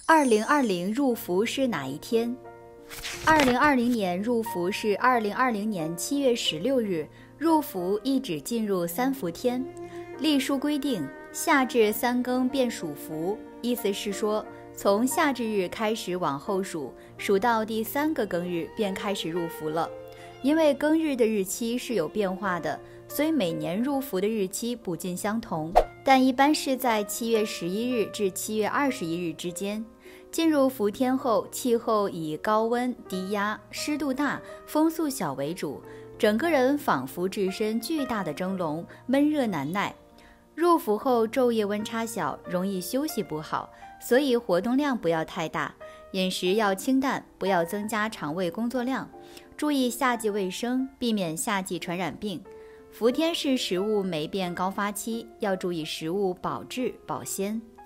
2020入伏是哪一天？2020年入伏是2020年7月16日，入伏意指进入三伏天。历书规定，夏至三更便属伏，意思是说，从夏至日开始往后数，数到第3个更日便开始入伏了。因为更日的日期是有变化的，所以每年入伏的日期不尽相同，但一般是在7月11日至7月21日之间。进入伏天后，气候以高温、低压、湿度大、风速小为主，整个人仿佛置身巨大的蒸笼，闷热难耐。入伏后昼夜温差小，容易休息不好，所以活动量不要太大，饮食要清淡，不要增加肠胃工作量，注意夏季卫生，避免夏季传染病。伏天是食物霉变高发期，要注意食物保质保鲜。